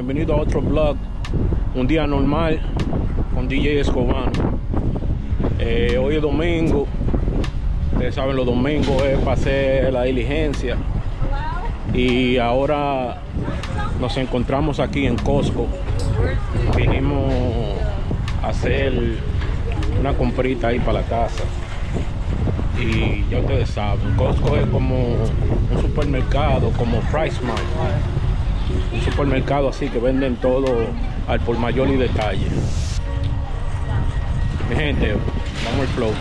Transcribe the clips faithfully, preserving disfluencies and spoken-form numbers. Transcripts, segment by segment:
bienvenido a otro vlog. Un día normal con D J Escobano. Eh, hoy es domingo. Ustedes saben, los domingos es para hacer la diligencia. Y ahora nos encontramos aquí en Costco. Vinimos a hacer una comprita ahí para la casa. Y ya ustedes saben, Costco es como un supermercado, como PriceMart. Un supermercado así que venden todo al por mayor y detalle. Mi gente, vamos al flow.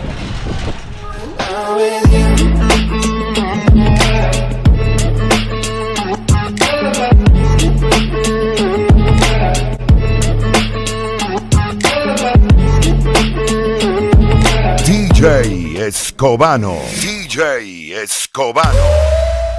D J Escobano. D J Escobano.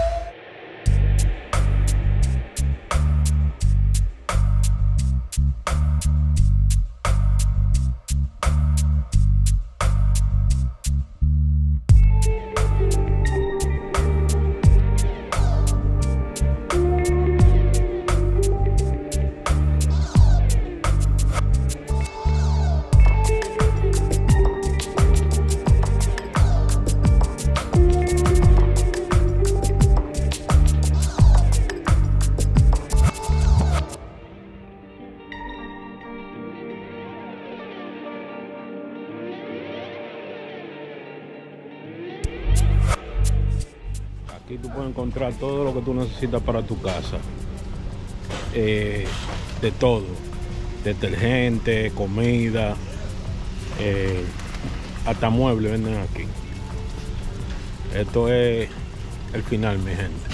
Aquí tú puedes encontrar todo lo que tú necesitas para tu casa. Eh, de todo. Detergente, comida, eh, hasta muebles venden aquí. Esto es el final, mi gente.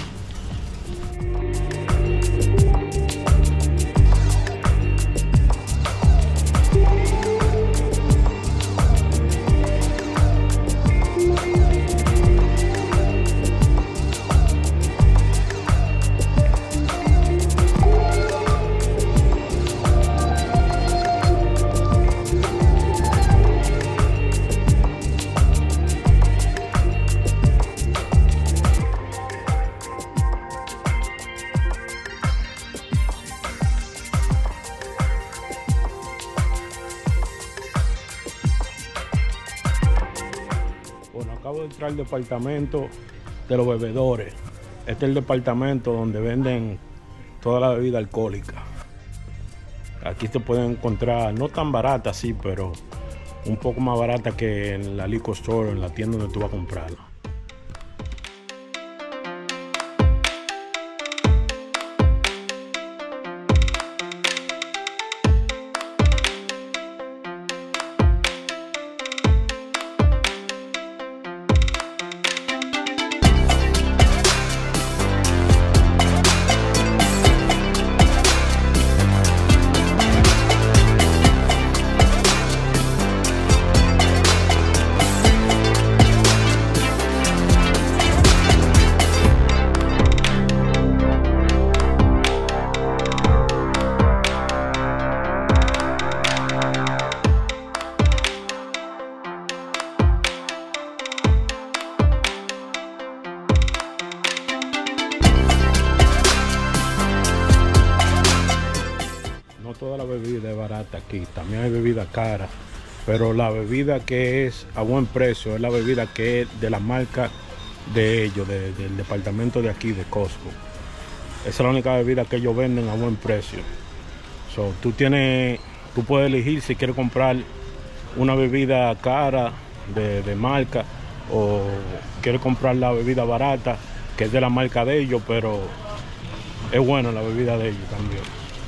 Bueno, acabo de entrar al departamento de los bebedores. Este es el departamento donde venden toda la bebida alcohólica. Aquí te pueden encontrar, no tan barata, sí, pero un poco más barata que en la liquor store, en la tienda donde tú vas a comprarla. Toda la bebida es barata aquí, también hay bebida cara, pero la bebida que es a buen precio es la bebida que es de la marca de ellos, de, del departamento de aquí, de Costco. Esa es la única bebida que ellos venden a buen precio. So, tú tienes, tú puedes elegir si quieres comprar una bebida cara de, de marca o quieres comprar la bebida barata que es de la marca de ellos, pero es buena la bebida de ellos también.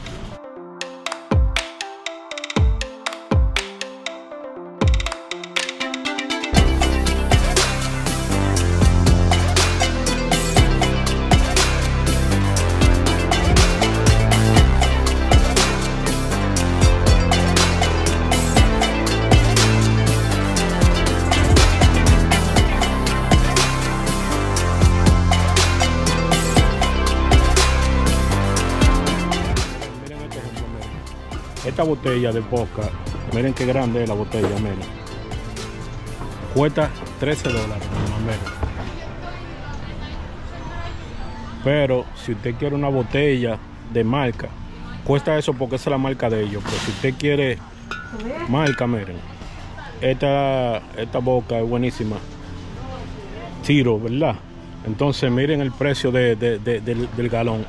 Esta botella de vodka, miren qué grande es la botella, miren. Cuesta trece dólares, miren. Pero si usted quiere una botella de marca, Cuesta eso porque esa es la marca de ellos. Pero si usted quiere marca, miren. Esta, esta boca es buenísima. Tiro, ¿verdad? Entonces miren el precio de, de, de, del, del galón.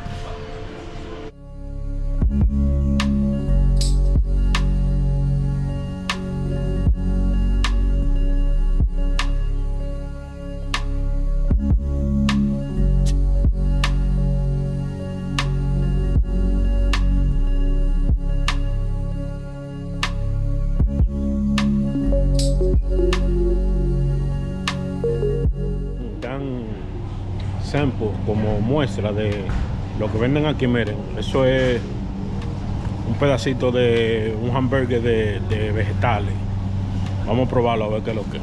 Sample como muestra de lo que venden aquí. Miren, eso es un pedacito de un hamburger de, de vegetales. Vamos a probarlo a ver qué es lo que es.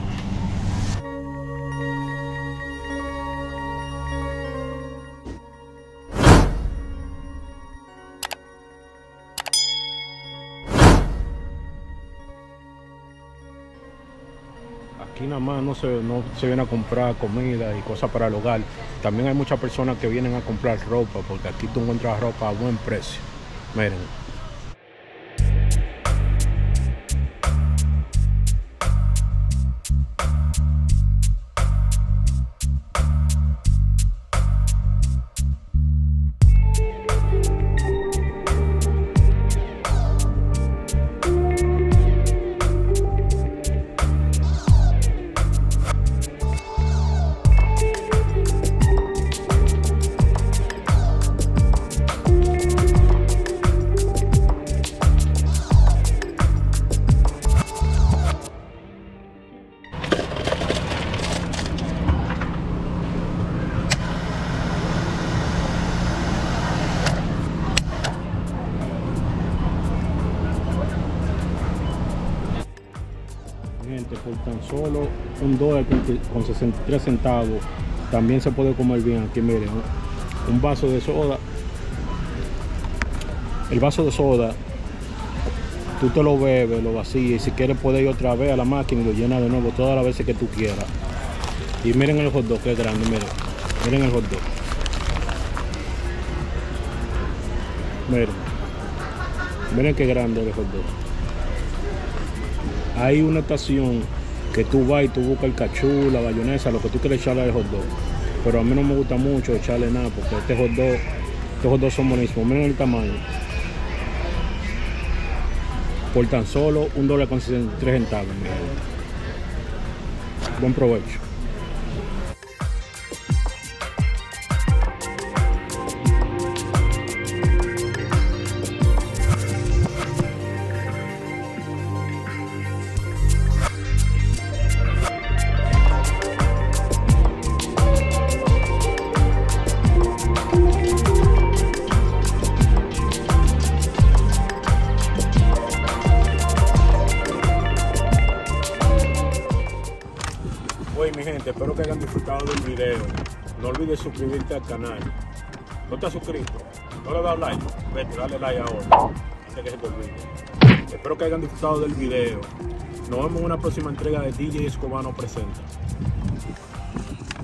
Aquí nada más no se, no se viene a comprar comida y cosas para el hogar. También hay muchas personas que vienen a comprar ropa, porque aquí tú encuentras ropa a buen precio. Miren. Gente, por tan solo un dólar con sesenta y tres centavos también se puede comer bien. Aquí miren, un vaso de soda. El vaso de soda tú te lo bebes, lo vacías, y si quieres puedes ir otra vez a la máquina y lo llenas de nuevo todas las veces que tú quieras. Y miren el hot dog, que es grande. Miren, miren el hot dog. Miren, miren qué grande el hot dog. Hay una estación que tú vas y tú buscas el cachú, la bayonesa, lo que tú quieres echarle al hot dog. Pero a mí no me gusta mucho echarle nada, porque este hot dog, estos hot dogs son buenísimos. Miren el tamaño. Por tan solo un dólar con sesenta y tres centavos. Buen provecho. Mi gente, espero que hayan disfrutado del video. No olvides suscribirte al canal. ¿No te has suscrito? ¿No le has dado like? Vete, dale like ahora, antes que se te olvide. Espero que hayan disfrutado del video. Nos vemos en una próxima entrega de D J Escobano Presenta.